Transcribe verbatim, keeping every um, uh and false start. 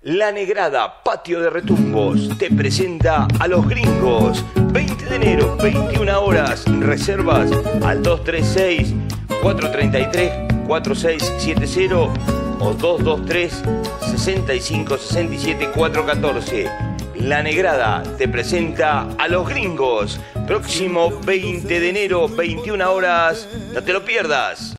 La Negrada, Patio de Retumbos, te presenta a Los Gringos. veinte de enero, veintiuna horas. Reservas al dos tres seis, cuatro tres tres, cuatro seis siete cero o dos dos tres, seis cinco seis siete, cuatro uno cuatro. La Negrada te presenta a Los Gringos. Próximo veinte de enero, veintiuna horas. No te lo pierdas.